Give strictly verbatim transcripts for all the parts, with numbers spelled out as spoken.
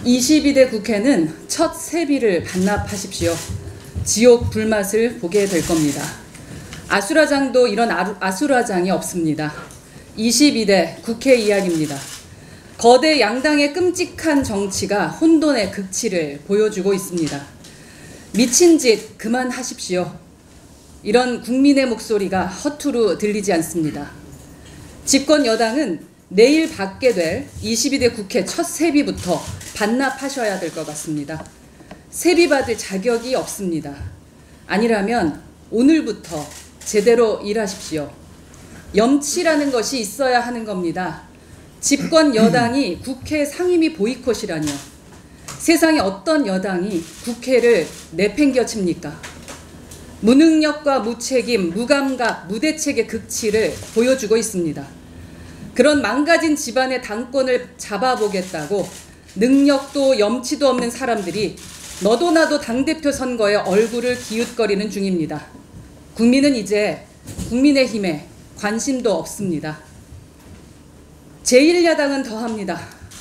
이십이 대 국회는 첫 세비를 반납하십시오. 지옥 불맛을 보게 될 겁니다. 아수라장도 이런 아수라장이 없습니다. 이십이 대 국회 이야기입니다. 거대 양당의 끔찍한 정치가 혼돈의 극치를 보여주고 있습니다. 미친 짓 그만하십시오. 이런 국민의 목소리가 허투루 들리지 않습니다. 집권 여당은 내일 받게 될 이십이 대 국회 첫 세비부터 반납하셔야 될 것 같습니다. 세비 받을 자격이 없습니다. 아니라면 오늘부터 제대로 일하십시오. 염치라는 것이 있어야 하는 겁니다. 집권 여당이 국회 상임위 보이콧이라뇨. 세상에 어떤 여당이 국회를 내팽겨칩니까? 무능력과 무책임, 무감각, 무대책의 극치를 보여주고 있습니다. 그런 망가진 집안의 당권을 잡아보겠다고 능력도 염치도 없는 사람들이 너도 나도 당대표 선거에 얼굴을 기웃거리는 중입니다. 국민은 이제 국민의힘에 관심도 없습니다. 제일 야당은 더합니다.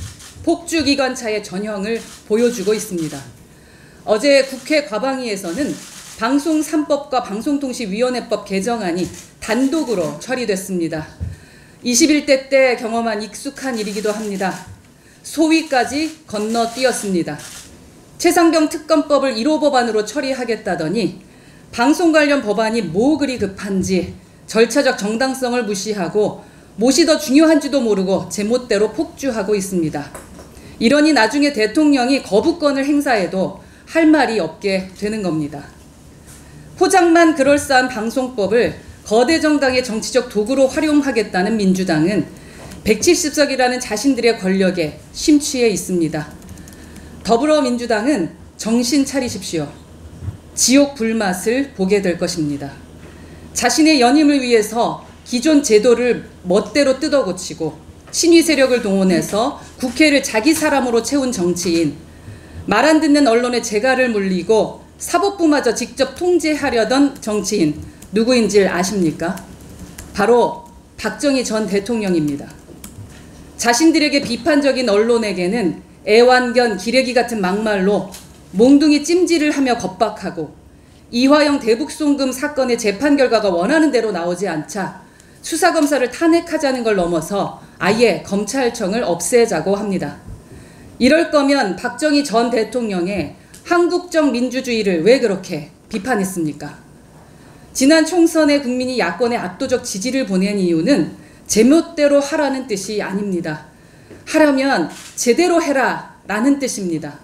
폭주기관차의 전형을 보여주고 있습니다. 어제 국회 과방위에서는 방송 삼 법과 방송통신위원회법 개정안이 단독으로 처리됐습니다. 이십일 대 때 경험한 익숙한 일이기도 합니다. 소위까지 건너뛰었습니다. 최상병 특검법을 일 호 법안으로 처리하겠다더니 방송 관련 법안이 뭐 그리 급한지 절차적 정당성을 무시하고 무엇이 더 중요한지도 모르고 제멋대로 폭주하고 있습니다. 이러니 나중에 대통령이 거부권을 행사해도 할 말이 없게 되는 겁니다. 포장만 그럴싸한 방송법을 거대 정당의 정치적 도구로 활용하겠다는 민주당은 백칠십 석이라는 자신들의 권력에 심취해 있습니다. 더불어민주당은 정신 차리십시오. 지옥 불맛을 보게 될 것입니다. 자신의 연임을 위해서 기존 제도를 멋대로 뜯어고치고 신위 세력을 동원해서 국회를 자기 사람으로 채운 정치인, 말 안 듣는 언론의 재갈을 물리고 사법부마저 직접 통제하려던 정치인 누구인지 아십니까? 바로 박정희 전 대통령입니다. 자신들에게 비판적인 언론에게는 애완견, 기레기 같은 막말로 몽둥이 찜질을 하며 겁박하고 이화영 대북송금 사건의 재판 결과가 원하는 대로 나오지 않자 수사검사를 탄핵하자는 걸 넘어서 아예 검찰청을 없애자고 합니다. 이럴 거면 박정희 전 대통령의 한국적 민주주의를 왜 그렇게 비판했습니까? 지난 총선에 국민이 야권에 압도적 지지를 보낸 이유는 제멋대로 하라는 뜻이 아닙니다. 하려면 제대로 해라 라는 뜻입니다.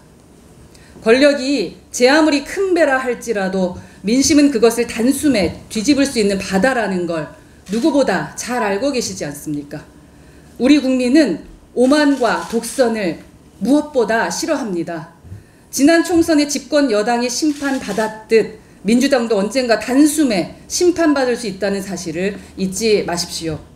권력이 제 아무리 큰 배라 할지라도 민심은 그것을 단숨에 뒤집을 수 있는 바다라는 걸 누구보다 잘 알고 계시지 않습니까? 우리 국민은 오만과 독선을 무엇보다 싫어합니다. 지난 총선에 집권 여당이 심판받았듯 민주당도 언젠가 단숨에 심판받을 수 있다는 사실을 잊지 마십시오.